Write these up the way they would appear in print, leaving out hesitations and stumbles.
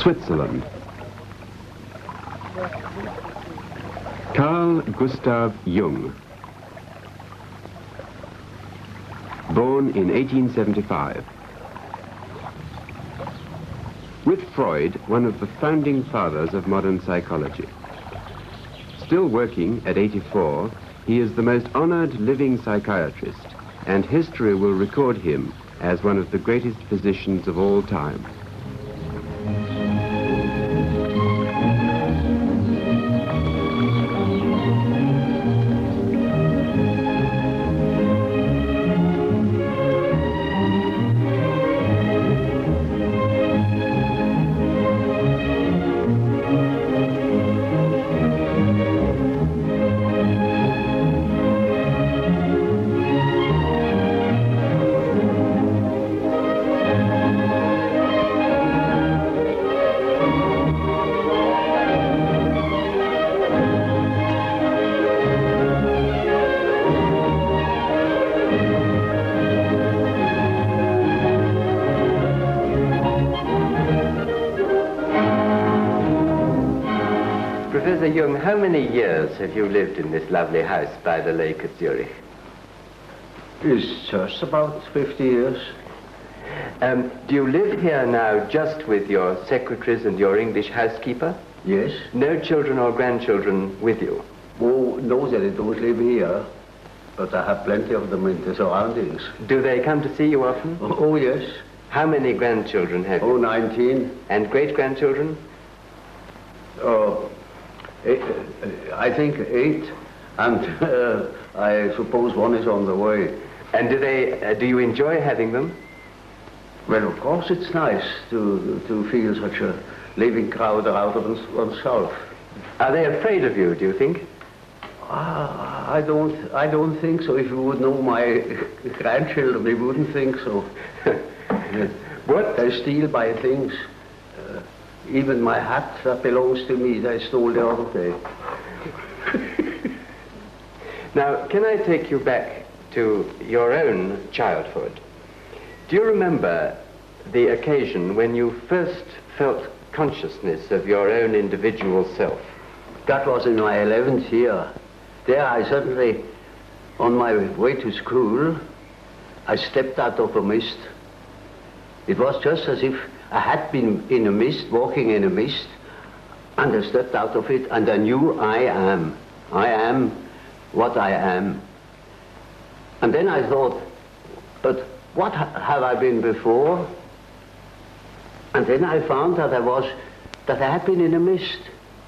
Switzerland. Carl Gustav Jung. Born in 1875. With Freud, one of the founding fathers of modern psychology. Still working at 84, he is the most honored living psychiatrist, and history will record him as one of the greatest physicians of all time. Professor Jung, how many years have you lived in this lovely house by the lake at Zurich? It's just about 50 years. Do you live here now just with your secretaries and your English housekeeper? Yes. No children or grandchildren with you? Oh, no, they don't live here, but I have plenty of them in the surroundings. Do they come to see you often? Oh, yes. How many grandchildren have you? Oh, 19. And great-grandchildren? I think 8, and I suppose one is on the way. And do you enjoy having them? Well, of course it's nice to feel such a living crowd around oneself. Are they afraid of you, do you think? I don't think so. If you would know my grandchildren, you wouldn't think so. What? They steal my things. Even my hat that belongs to me, they stole the other day. Now, can I take you back to your own childhood? Do you remember the occasion when you first felt consciousness of your own individual self? That was in my 11th year. There I suddenly, on my way to school, I stepped out of a mist. It was just as if I had been in a mist, walking in a mist, and I stepped out of it, and I knew I am what I am. And then I thought, but what have I been before? And then I found that I had been in a mist,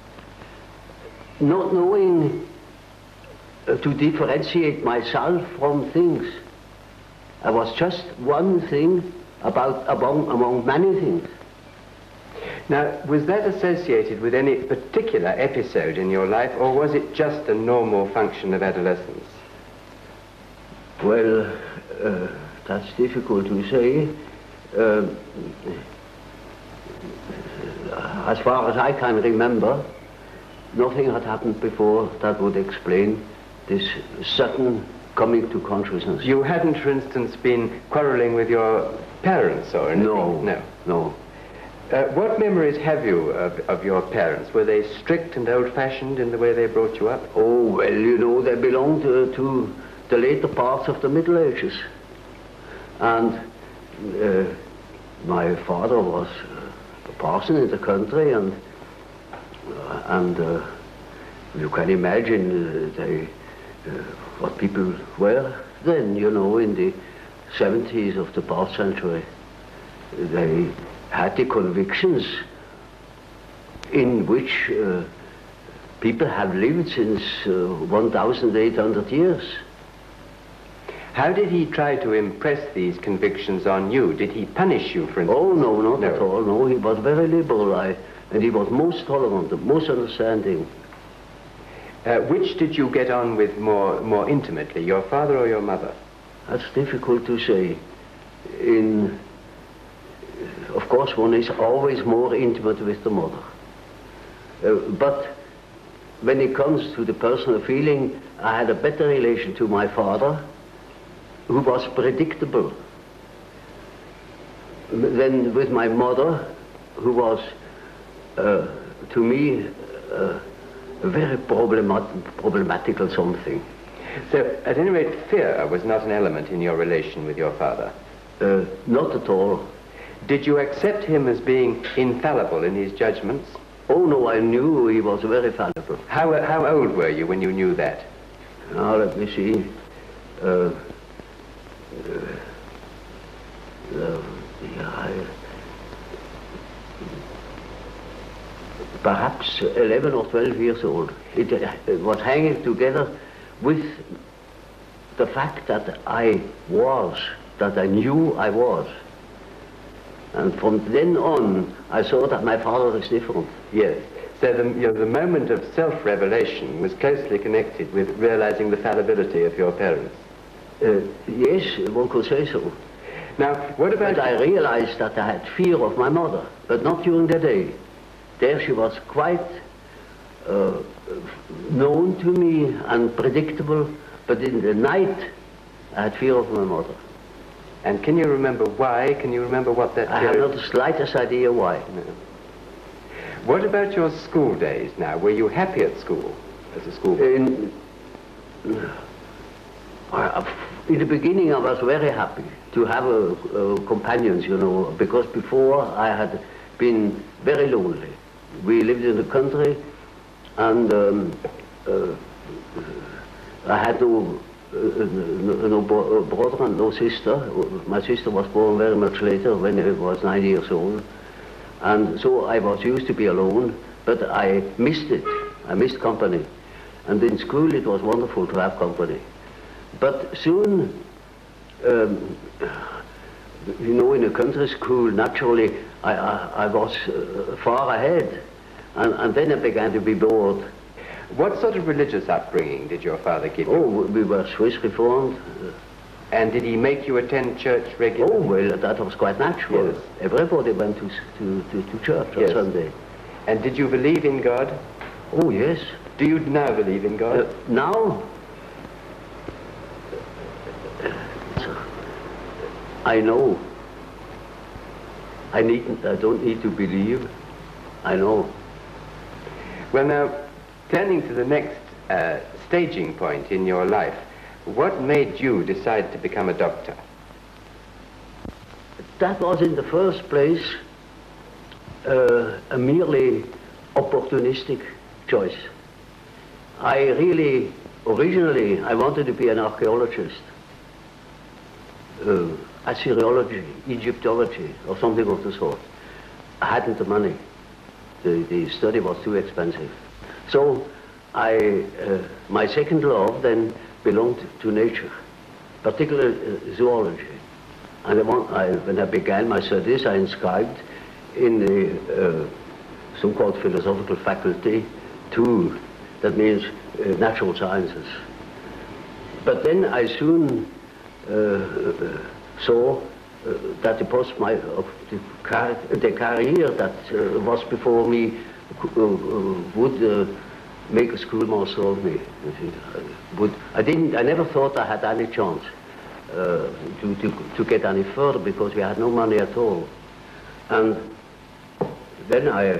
not knowing to differentiate myself from things. I was just one thing among many things. Now, was that associated with any particular episode in your life, or was it just a normal function of adolescence? Well, that's difficult to say. As far as I can remember, nothing had happened before that would explain this sudden coming to consciousness. You hadn't, for instance, been quarreling with your parents or anything? No. What memories have you of your parents? Were they strict and old-fashioned in the way they brought you up? Oh, well, you know, they belonged to the later parts of the Middle Ages. And my father was a parson in the country, and you can imagine what people were then, you know, in the 70s of the past century. They had the convictions in which people have lived since 1,800 years. How did he try to impress these convictions on you? Did he punish you, for instance? Oh, no, not at all. No, he was very liberal, and he was most tolerant, most understanding. Which did you get on with more intimately, your father or your mother? That's difficult to say. Of course, one is always more intimate with the mother. But when it comes to the personal feeling, I had a better relation to my father, who was predictable, than with my mother, who was to me, a very problematical something. So, at any rate, fear was not an element in your relation with your father? Not at all. Did you accept him as being infallible in his judgments? Oh no, I knew he was very fallible. How old were you when you knew that? Now let me see. Perhaps 11 or 12 years old. It was hanging together with the fact that I knew I was. And from then on, I saw that my father is different. Yes. So the moment of self-revelation was closely connected with realizing the fallibility of your parents. Yes, one could say so. Now, what about... But I realized that I had fear of my mother, but not during the day. There she was quite known to me and predictable, but in the night I had fear of my mother. And can you remember why? Can you remember what that I have not the slightest idea why. No. What about your school days now? Were you happy at school as a schoolboy? In the beginning I was very happy to have companions, you know, because before I had been very lonely. We lived in the country and I had no brother and no sister. My sister was born very much later when I was 9 years old. And so I was used to be alone, but I missed it. I missed company. And in school it was wonderful to have company. But soon, you know, in a country school, naturally, I was far ahead. And then I began to be bored. What sort of religious upbringing did your father give you? Oh, we were Swiss Reformed. And did he make you attend church regularly? Oh, well, that was quite natural. Yes. Everybody went to church on Sunday. And did you believe in God? Oh, yes. Do you now believe in God? Now? I know. I don't need to believe. I know. Well, now, turning to the next staging point in your life, what made you decide to become a doctor? That was in the first place a merely opportunistic choice. I really, originally, I wanted to be an archaeologist, Assyriology, Egyptology, or something of the sort. I hadn't the money. The study was too expensive. So my second love then belonged to nature, particularly zoology. And when I began my studies, I inscribed in the so-called philosophical faculty 2, that means natural sciences. But then I soon saw that the career that was before me would make a schoolmaster of me. I never thought I had any chance to get any further because we had no money at all. And then I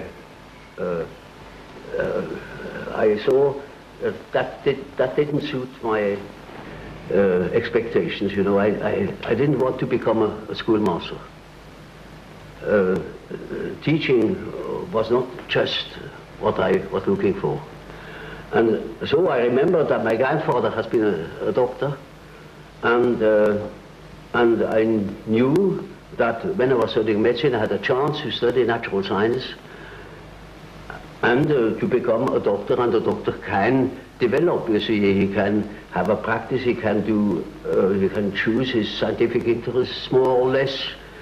saw that didn't suit my expectations, you know. I didn't want to become a schoolmaster. Teaching was not just what I was looking for. And so I remember that my grandfather has been a doctor, and I knew that when I was studying medicine I had a chance to study natural science and to become a doctor, and a doctor can develop, you see, he can have a practice, he can choose his scientific interests more or less.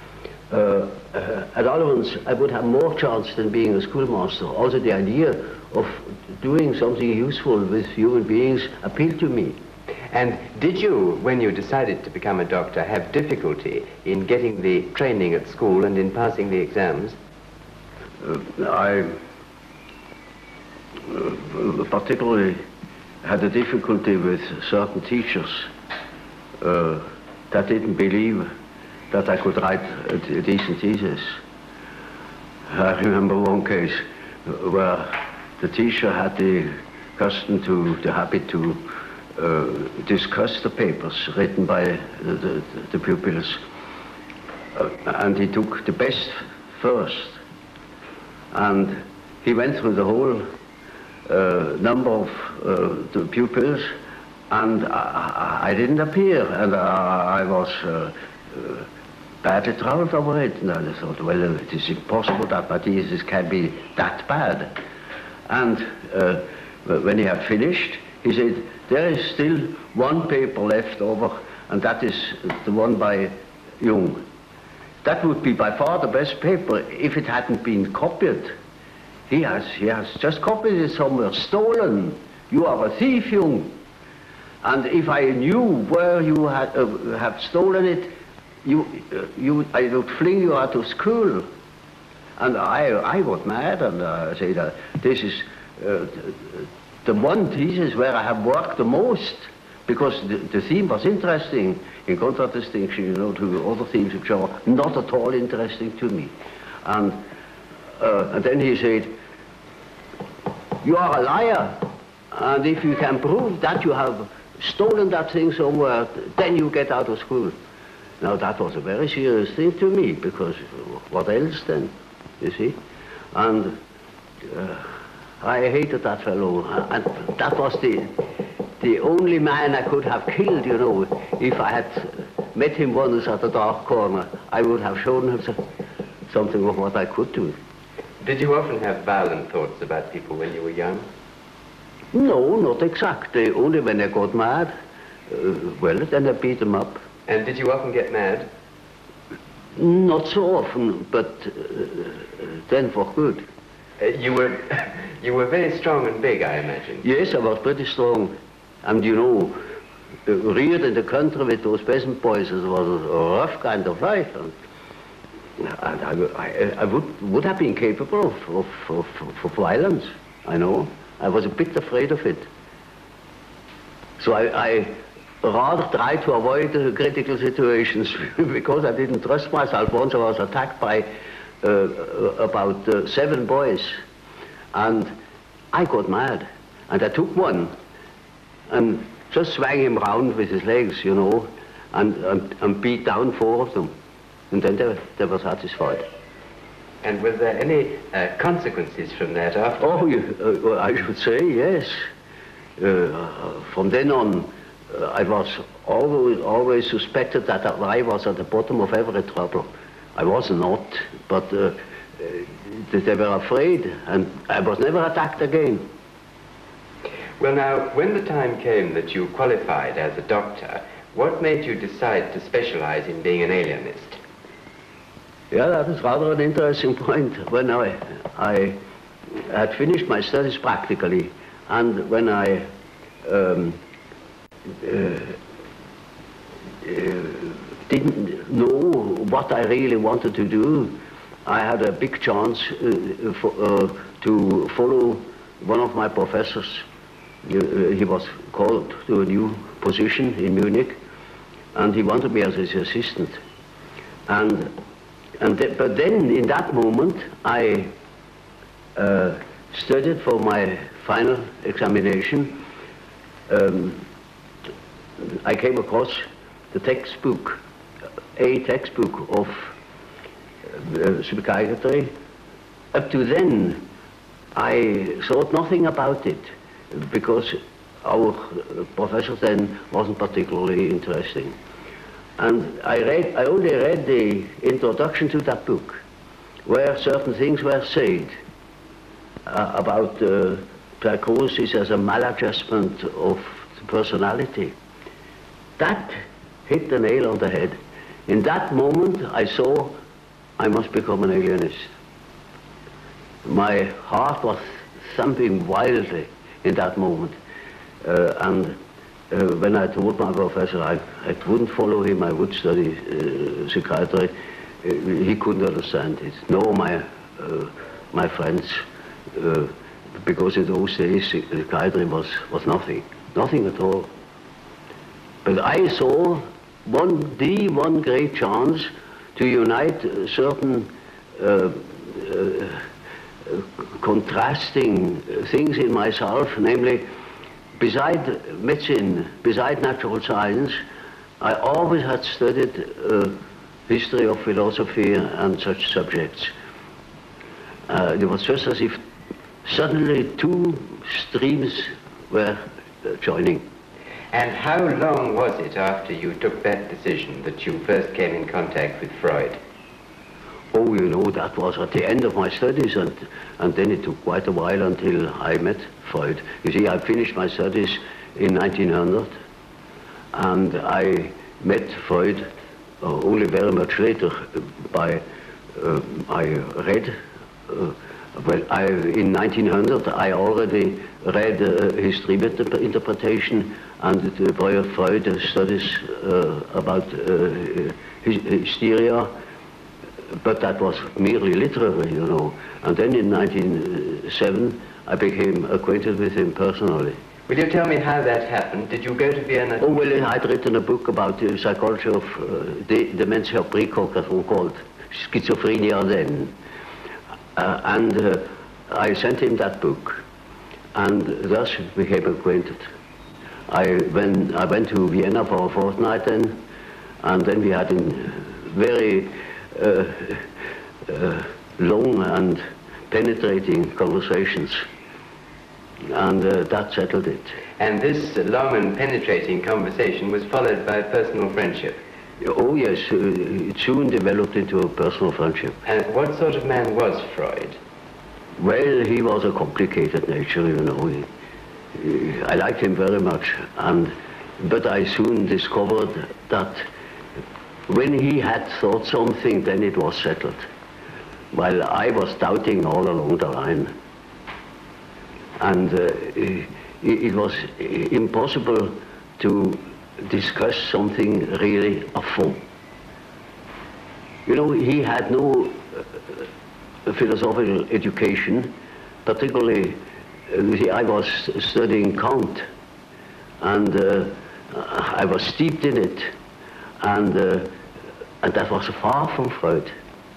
At all events, I would have more chance than being a schoolmaster. Also the idea of doing something useful with human beings appealed to me. And did you, when you decided to become a doctor, have difficulty in getting the training at school and in passing the exams? I particularly had a difficulty with certain teachers that didn't believe that I could write a decent thesis. I remember one case where the teacher had the habit to discuss the papers written by the pupils. And he took the best first. And he went through the whole number of the pupils, and I didn't appear, and I was badly troubled over it. And I thought, well, it is impossible that my thesis can be that bad. And when he had finished, he said, there is still one paper left over, and that is the one by Jung. That would be by far the best paper if it hadn't been copied. He has just copied it somewhere, stolen. You are a thief, Jung. And if I knew where you have stolen it, I would fling you out of school. And I got mad, and I said, this is the one thesis where I have worked the most, because the theme was interesting, in contradistinction, to other themes which are not at all interesting to me. And then he said, you are a liar, and if you can prove that you have stolen that thing somewhere, then you get out of school. Now that was a very serious thing to me, because what else then, you see? And I hated that fellow, and that was the only man I could have killed, If I had met him once at a dark corner, I would have shown him something of what I could do. Did you often have violent thoughts about people when you were young? No, not exactly. Only when I got mad. Well, then I beat them up. And did you often get mad? Not so often, but then for good. You were very strong and big, I imagine. Yes, I was pretty strong. And reared in the country with those peasant boys, it was a rough kind of life. And I would have been capable of violence, I know. I was a bit afraid of it. So I rather tried to avoid critical situations because I didn't trust myself. Once I was attacked by about 7 boys, and I got mad, and I took one and just swung him round with his legs, and beat down 4 of them, and then they were satisfied. And were there any consequences from that after? Oh, I should say yes. From then on, I was always suspected that I was at the bottom of every trouble. I was not, but they were afraid, and I was never attacked again. Well, now, when the time came that you qualified as a doctor, what made you decide to specialize in being an alienist? Yeah, that is rather an interesting point. When I had finished my studies practically, and when I didn't know what I really wanted to do, I had a big chance to follow one of my professors. He was called to a new position in Munich, and he wanted me as his assistant. But then, in that moment, I studied for my final examination. I came across the textbook, a textbook of psychiatry. Up to then, I thought nothing about it, because our professor then wasn't particularly interesting. And I only read the introduction to that book, where certain things were said about psychosis as a maladjustment of the personality. That hit the nail on the head. In that moment, I saw I must become an alienist. My heart was thumping wildly in that moment. When I told my professor I wouldn't follow him, I would study psychiatry, he couldn't understand it. Nor my friends, because in those days psychiatry was nothing at all. But I saw one great chance to unite certain contrasting things in myself, namely, beside medicine, beside natural science, I always had studied history of philosophy and such subjects. It was just as if suddenly two streams were joining. And how long was it after you took that decision that you first came in contact with Freud? Oh, you know, that was at the end of my studies, and then it took quite a while until I met Freud. You see, I finished my studies in 1900, and I met Freud only very much later. I read, in 1900 I already read his dream interpretation and Freud studies about hysteria. But that was merely literary, you know. And then in 1907, I became acquainted with him personally. Will you tell me how that happened? Did you go to Vienna? Oh, well, I'd written a book about the psychology of dementia praecox, as one called schizophrenia then. I sent him that book, and thus became acquainted. I went to Vienna for a fortnight then, and then we had very long and penetrating conversations, and that settled it. And this long and penetrating conversation was followed by personal friendship? Oh yes, it soon developed into a personal friendship. And what sort of man was Freud? Well, he was a complicated nature, you know. I liked him very much, but I soon discovered that when he had thought something, then it was settled, while I was doubting all along the line. And it was impossible to discuss something really à fond. You know, he had no philosophical education, particularly, you see, I was studying Kant, and I was steeped in it, and that was far from Freud.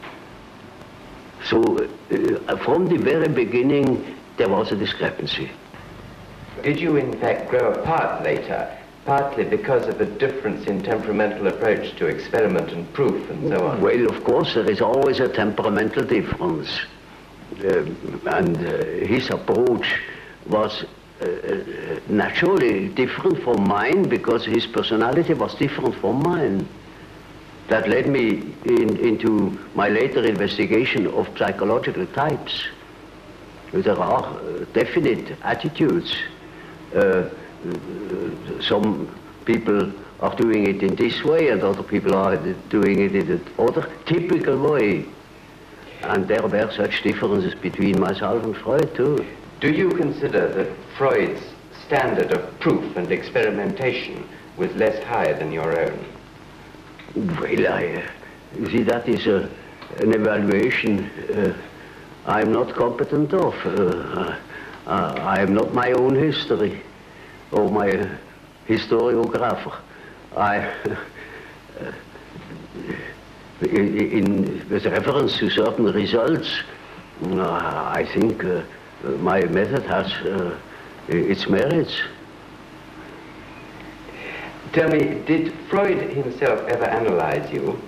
So from the very beginning, there was a discrepancy. Did you in fact grow apart later, partly because of a difference in temperamental approach to experiment and proof and so on? Well, of course, there is always a temperamental difference. And his approach was naturally different from mine, because his personality was different from mine. That led me into my later investigation of psychological types. There are definite attitudes. Some people are doing it in this way, and other people are doing it in another typical way. And there were such differences between myself and Freud, too. Do you consider that Freud's standard of proof and experimentation was less high than your own? Well, you see, that is an evaluation I'm not competent of. I am not my own history or my historiographer. With reference to certain results, I think my method has its merits. Tell me, did Freud himself ever analyze you?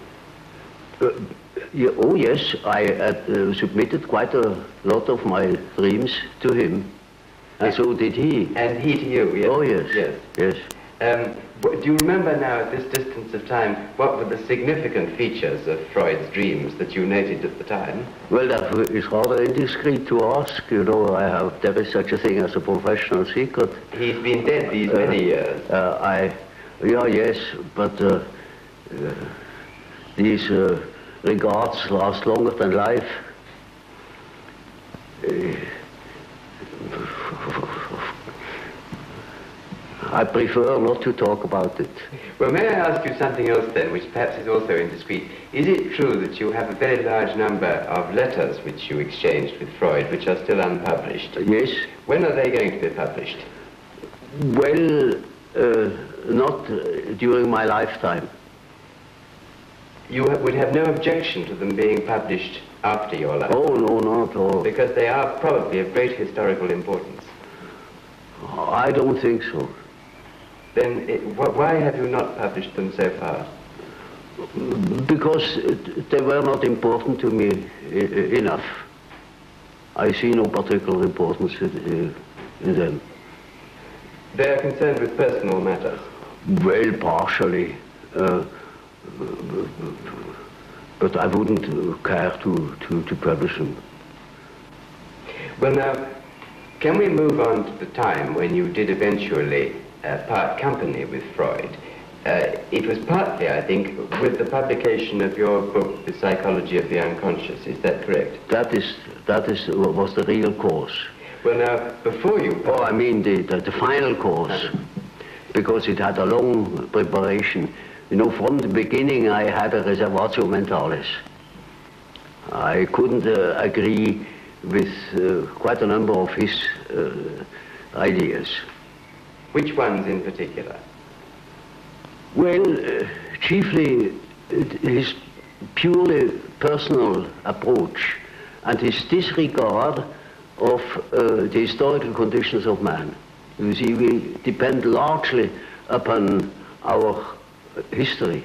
Oh yes, I submitted quite a lot of my dreams to him, and so did he. And he to you, yes? Oh yes, yes. Do you remember now, at this distance of time, what were the significant features of Freud's dreams that you noted at the time? Well, that is rather indiscreet to ask. You know, there is such a thing as a professional secret. He's been dead these many years. Yes, but these regards last longer than life. I prefer not to talk about it. Well, may I ask you something else then, which perhaps is also indiscreet? Is it true that you have a very large number of letters which you exchanged with Freud, which are still unpublished? Yes. When are they going to be published? Well, not during my lifetime. You would have no objection to them being published after your life? Oh, no, not at all. Because they are probably of great historical importance. I don't think so. Then why have you not published them so far? Because they were not important to me enough. I see no particular importance in them. They are concerned with personal matters? Well, partially. But I wouldn't care to publish them. Well now, can we move on to the time when you did eventually part company with Freud? It was partly, I think, with the publication of your book, The Psychology of the Unconscious. Is that correct? That was the real cause. Well now, before you... Oh, I mean the final cause, because it had a long preparation. You know, from the beginning I had a reservatio mentalis. I couldn't agree with quite a number of his ideas. Which ones in particular? Well, chiefly his purely personal approach and his disregard of the historical conditions of man. You see, we depend largely upon our history.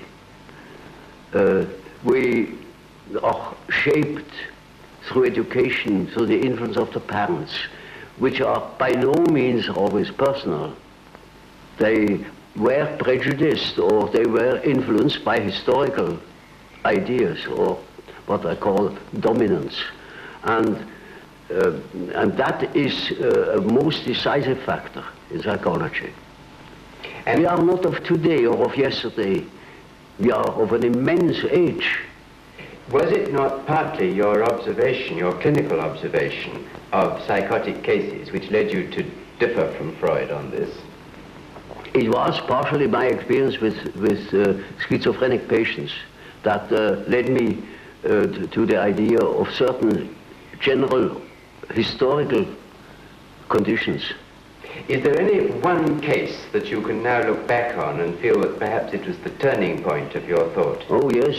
We are shaped through education, through the influence of the parents, which are by no means always personal. They were prejudiced or they were influenced by historical ideas or what I call dominance. And that is a most decisive factor in psychology. And we are not of today or of yesterday. We are of an immense age. Was it not partly your observation, your clinical observation of psychotic cases which led you to differ from Freud on this? It was partially my experience with schizophrenic patients that led me to the idea of certain general historical conditions. Is there any one case that you can now look back on and feel that perhaps it was the turning point of your thought? Oh yes,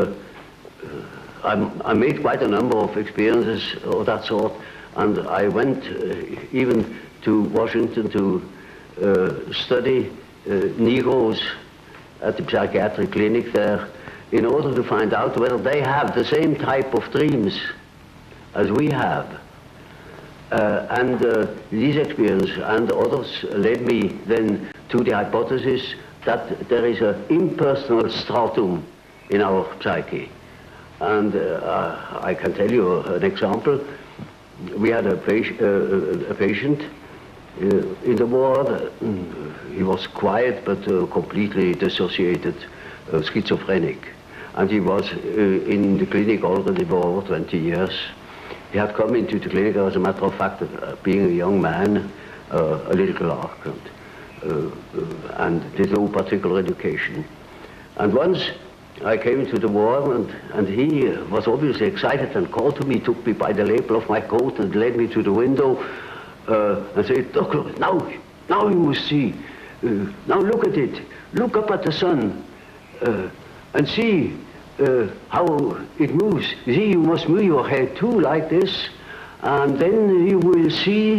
I made quite a number of experiences of that sort, and I went even to Washington to study Negroes at the psychiatric clinic there in order to find out whether they have the same type of dreams as we have. And these experiences and others led me then to the hypothesis that there is an impersonal stratum in our psyche. And I can tell you an example. We had a patient in the ward. He was quiet but completely dissociated, schizophrenic. And he was in the clinic already for over 20 years. He had come into the clinic, as a matter of fact, being a young man, a little clerk, and did no particular education. And once I came into the ward, and he was obviously excited and called to me, took me by the lapel of my coat and led me to the window and said, "Doctor, now you must see. Now look at it. Look up at the sun and see how it moves. See, you must move your head too, like this, and then you will see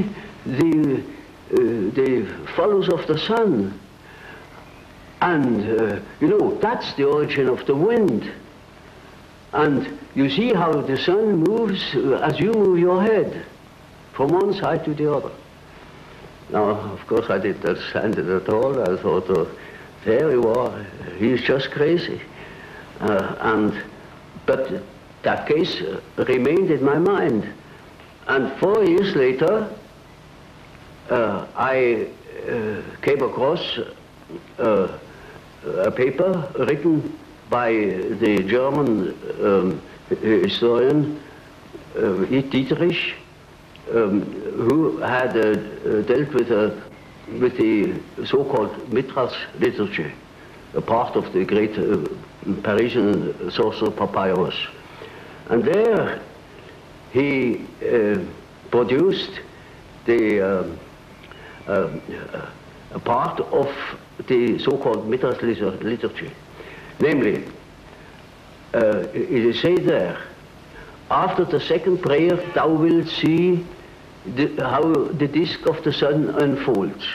the follows of the sun. And you know, that's the origin of the wind. And you see how the sun moves as you move your head from one side to the other." Now, of course, I didn't understand it at all. I thought, there you are, he's just crazy. But that case remained in my mind. And 4 years later, I came across a paper written by the German historian Dietrich, who had dealt with the so-called Mithras liturgy, a part of the great Parisian sorcerer Papyrus. And there he produced a part of the so-called Mithras liturgy. Namely, it is said there, after the second prayer, thou wilt see how the disk of the sun unfolds.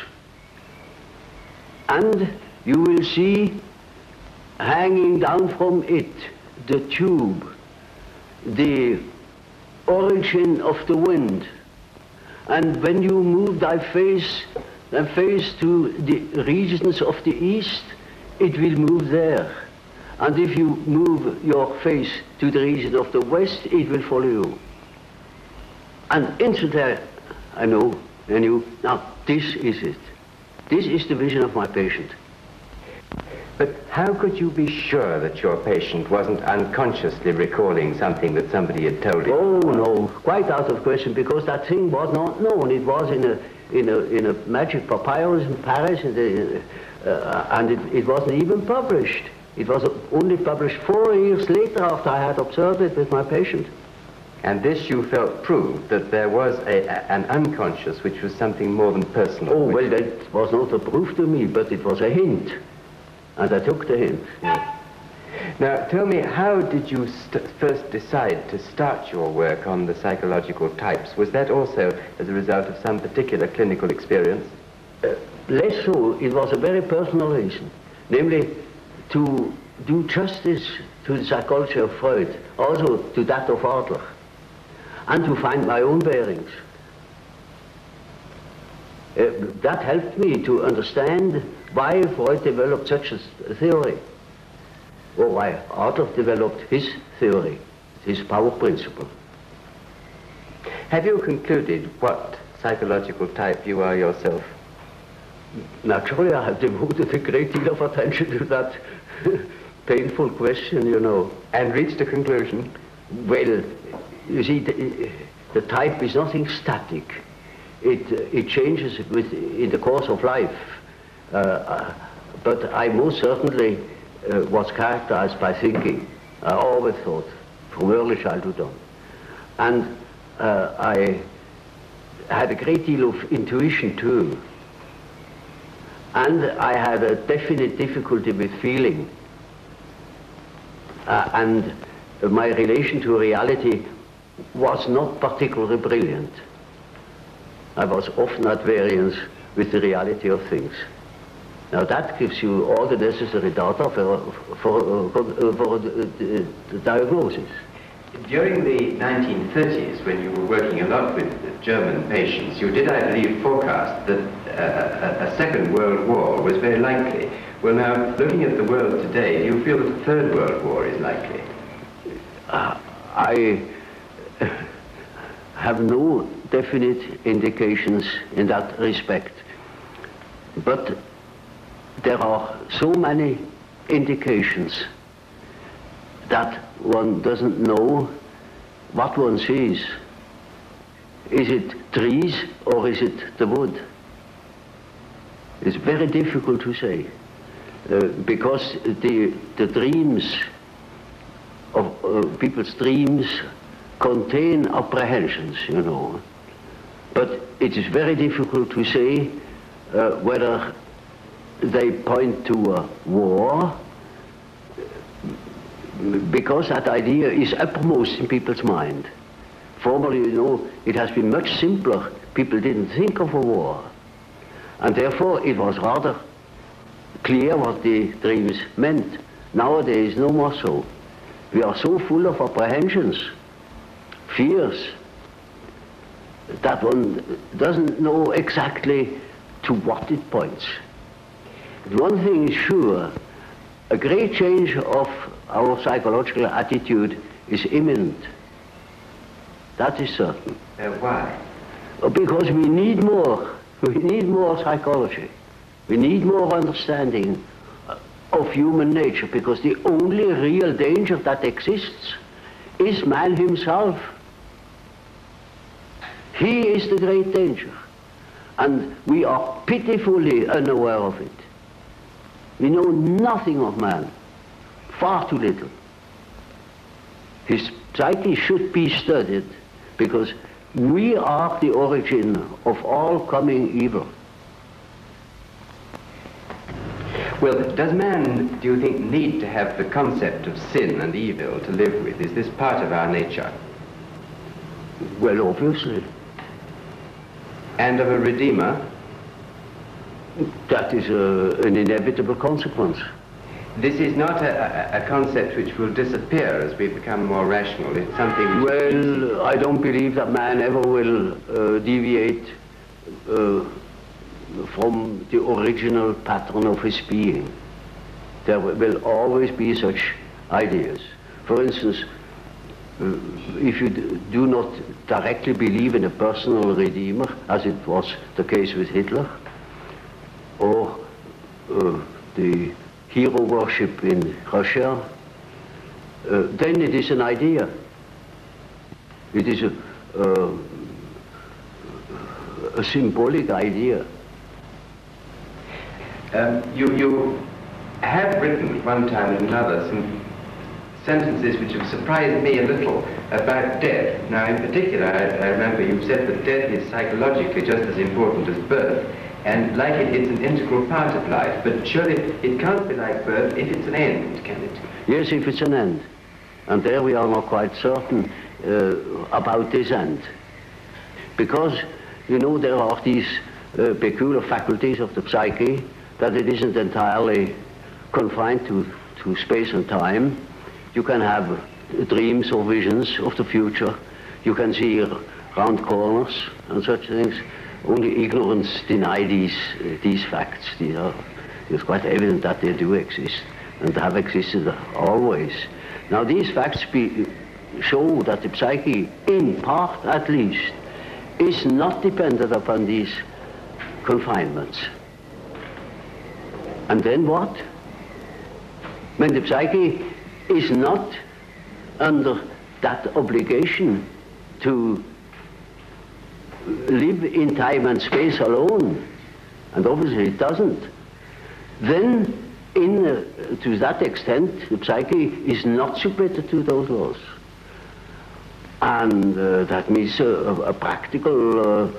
And you will see hanging down from it the tube, the origin of the wind. And when you move thy face to the regions of the east, it will move there. And if you move your face to the region of the west, it will follow you. And instantly I knew, now this is it. This is the vision of my patient. But how could you be sure that your patient wasn't unconsciously recalling something that somebody had told him? Oh no, quite out of question, because that thing was not known. It was in a magic papyrus in Paris, and it wasn't even published. It was only published 4 years later after I had observed it with my patient. And this you felt proved that there was an unconscious which was something more than personal. Oh, well, that was not a proof to me, but it was a hint. And I took the hint. Yeah. Now, tell me, how did you first decide to start your work on the psychological types? Was that also as a result of some particular clinical experience? Less so. It was a very personal reason. Namely, to do justice to the psychology of Freud, also to that of Adler, and to find my own bearings. That helped me to understand why Freud developed such a theory, or why Adler developed his theory, his power principle. Have you concluded what psychological type you are yourself? Naturally, I have devoted a great deal of attention to that painful question, you know. And reached a conclusion? Well, you see, the type is nothing static. It changes in the course of life. But I most certainly was characterized by thinking. I always thought, from early childhood on. And I had a great deal of intuition too. And I had a definite difficulty with feeling. And my relation to reality was not particularly brilliant. I was often at variance with the reality of things. Now that gives you all the necessary data for the diagnosis. During the 1930s, when you were working a lot with German patients, you did, I believe, forecast that a Second World War was very likely. Well, now, looking at the world today, do you feel that the Third World War is likely? I have no definite indications in that respect. But there are so many indications that one doesn't know what one sees. Is it trees or is it the wood? It's very difficult to say, because the dreams of people's dreams contain apprehensions, you know. But it is very difficult to say whether they point to a war, because that idea is uppermost in people's mind. Formerly, you know, it has been much simpler. People didn't think of a war. And therefore, it was rather clear what the dreams meant. Nowadays, no more so. We are so full of apprehensions, fears, that one doesn't know exactly to what it points. One thing is sure, a great change of our psychological attitude is imminent. That is certain. Why? Because we need more. We need more psychology. We need more understanding of human nature, because the only real danger that exists is man himself. He is the great danger. And we are pitifully unaware of it. We know nothing of man, far too little. His psyche should be studied, because we are the origin of all coming evil. Well, does man, do you think, need to have the concept of sin and evil to live with? Is this part of our nature? Well, obviously. And of a Redeemer? That is an inevitable consequence. This is not a concept which will disappear as we become more rational. It's something which... Well, I don't believe that man ever will deviate from the original pattern of his being. There will always be such ideas. For instance, if you do not directly believe in a personal Redeemer, as it was the case with Hitler, or the hero worship in Russia, then it is an idea. It is a symbolic idea. You have written one time and another some sentences which have surprised me a little about death. Now, in particular, I remember you said that death is psychologically just as important as birth, and like it's an integral part of life, but surely it can't be like birth if it's an end, can it? Yes, if it's an end. And there we are not quite certain about this end. Because, you know, there are these peculiar faculties of the psyche that it isn't entirely confined to space and time. You can have dreams or visions of the future. You can see round corners and such things. Only ignorance deny these facts. It's quite evident that they do exist and have existed always. Now these facts show that the psyche, in part at least, is not dependent upon these confinements. And then what? When the psyche is not under that obligation to live in time and space alone, and obviously it doesn't, then to that extent the psyche is not submitted to those laws. And that means a practical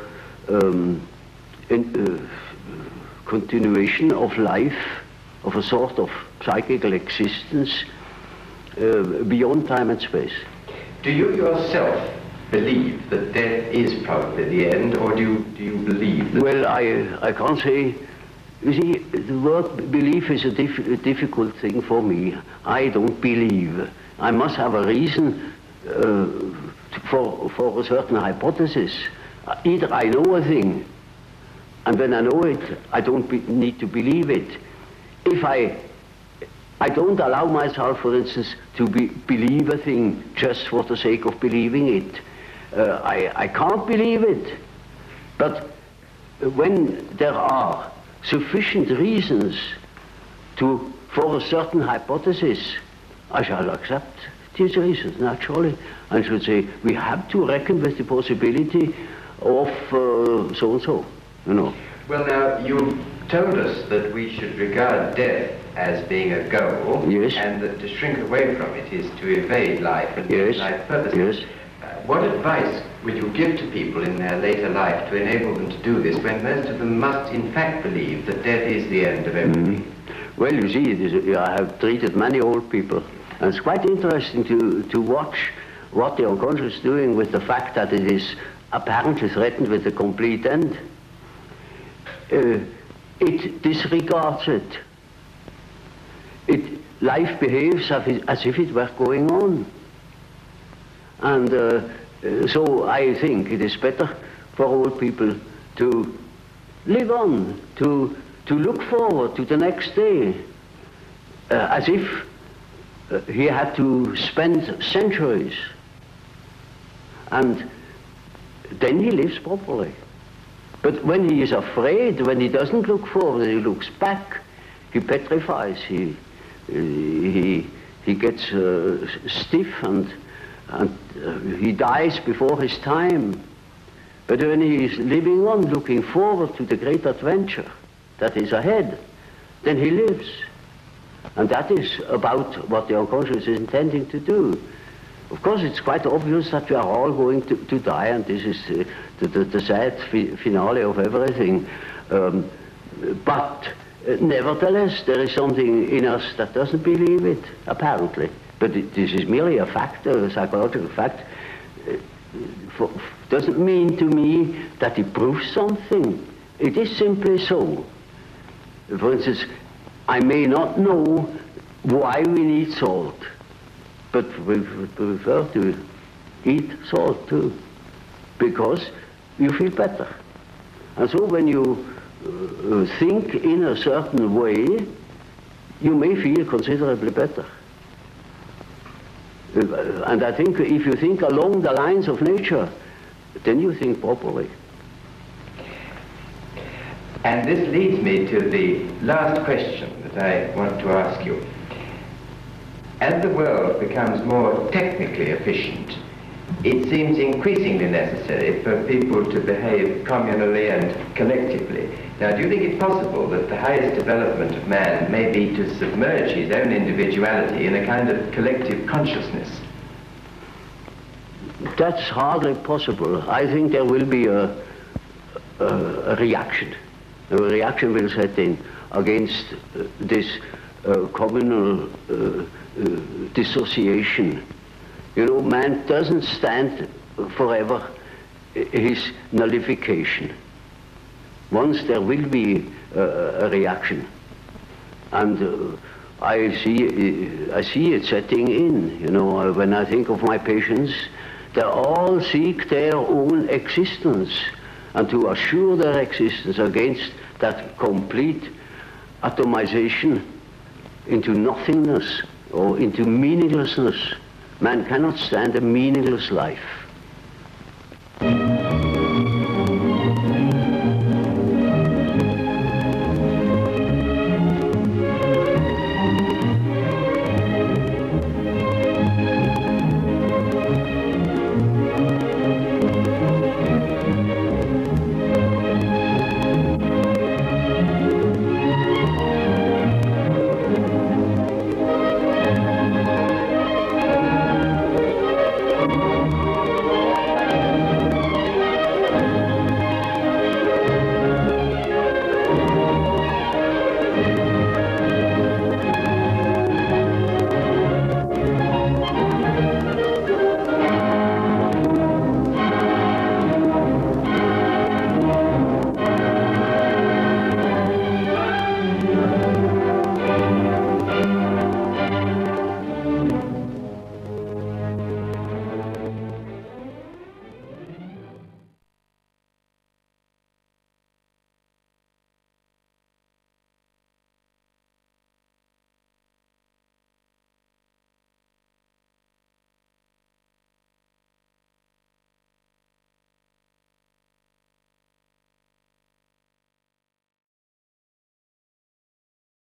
continuation of life, of a sort of psychical existence beyond time and space. Do you yourself believe that death is probably the end, or do you believe that... Well, I can't say. You see, the word belief is a difficult thing for me. I don't believe. I must have a reason for a certain hypothesis. Either I know a thing, and when I know it, I don't need to believe it. If I don't allow myself, for instance, to believe a thing just for the sake of believing it. I can't believe it. But when there are sufficient reasons for a certain hypothesis, I shall accept these reasons, naturally, and should say, we have to reckon with the possibility of so-and-so, you know. Well, now, you told us that we should regard death as being a goal, yes, and that to shrink away from it is to evade life and yes, life purpose. Yes. What advice would you give to people in their later life to enable them to do this, when most of them must in fact believe that death is the end of everything? Well, you see, I have treated many old people, and it's quite interesting to watch what the unconscious is doing with the fact that it is apparently threatened with a complete end. It disregards it. Life behaves as if it were going on. And so I think it is better for old people to live on, to look forward to the next day, as if he had to spend centuries. And then he lives properly. But when he is afraid, when he doesn't look forward, he looks back, he petrifies, he gets stiff and he dies before his time. But when he is living on, looking forward to the great adventure that is ahead, then he lives. And that is about what the unconscious is intending to do. Of course, it's quite obvious that we are all going to die, and this is the sad finale of everything. But nevertheless, there is something in us that doesn't believe it, apparently. But this is merely a fact, a psychological fact. doesn't mean to me that it proves something. It is simply so. For instance, I may not know why we need salt, but we prefer to eat salt too, because you feel better. And so when you think in a certain way, you may feel considerably better. And I think if you think along the lines of nature, then you think properly. And this leads me to the last question that I want to ask you. As the world becomes more technically efficient, it seems increasingly necessary for people to behave communally and collectively. Now, do you think it's possible that the highest development of man may be to submerge his own individuality in a kind of collective consciousness? That's hardly possible. I think there will be a reaction. A reaction will set in against this communal dissociation. You know, man doesn't stand forever his nullification. Once there will be a reaction, and I see it setting in. You know, when I think of my patients, they all seek their own existence, and to assure their existence against that complete atomization into nothingness or into meaninglessness. Man cannot stand a meaningless life.